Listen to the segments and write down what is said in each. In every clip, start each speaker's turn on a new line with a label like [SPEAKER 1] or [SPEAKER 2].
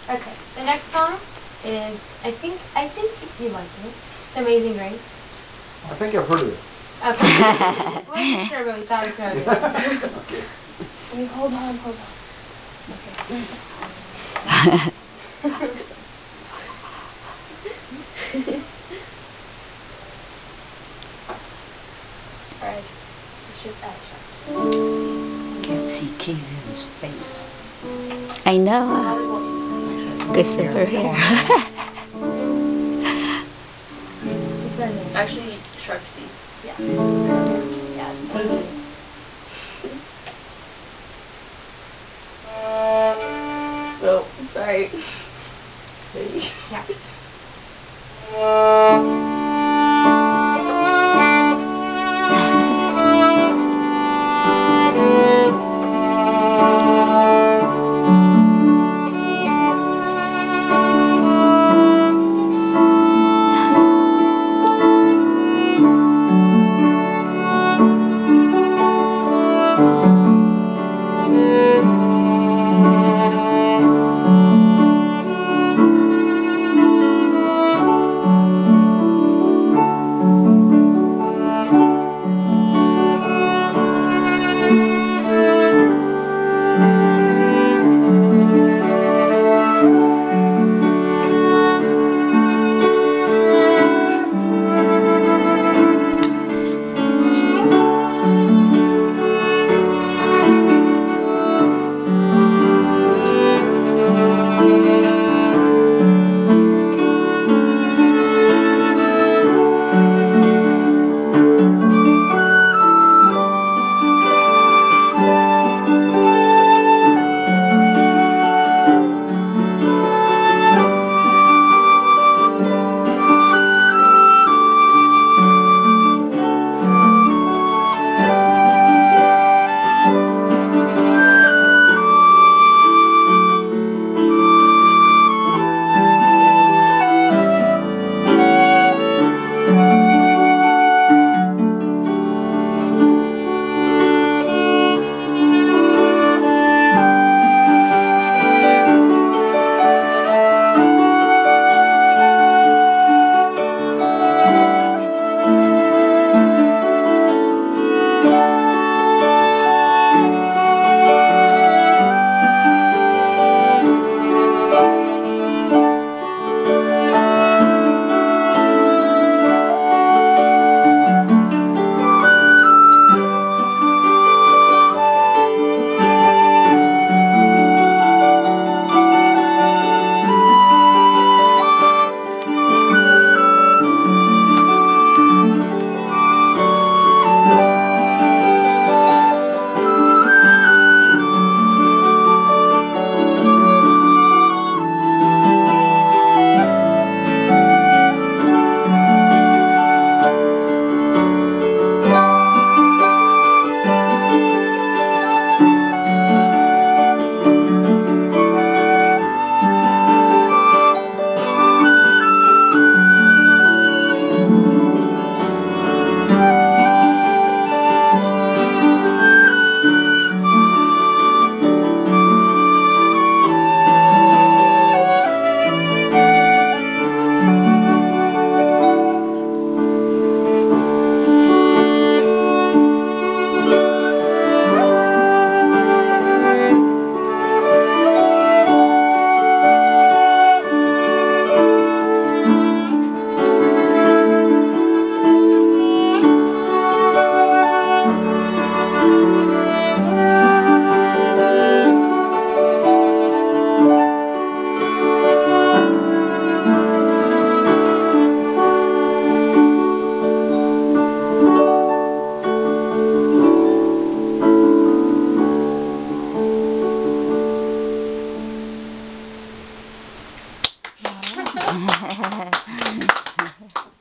[SPEAKER 1] Okay, the next song is, I think you like it. It's Amazing Grace.
[SPEAKER 2] I think I've heard of it.
[SPEAKER 1] Okay. Wasn't sure, but we thought we'd heard it.
[SPEAKER 2] Okay.
[SPEAKER 1] Wait, hold on. Okay. Alright, it's just eye shots.
[SPEAKER 3] Can't see Kaylin's face.
[SPEAKER 4] I know. Because of her hair.
[SPEAKER 1] What's her name?
[SPEAKER 5] Actually, Sharp C.
[SPEAKER 1] Yeah. Yeah, that's it.
[SPEAKER 5] Oh, sorry.
[SPEAKER 1] Yeah.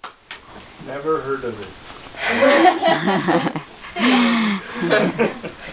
[SPEAKER 2] Never heard of it.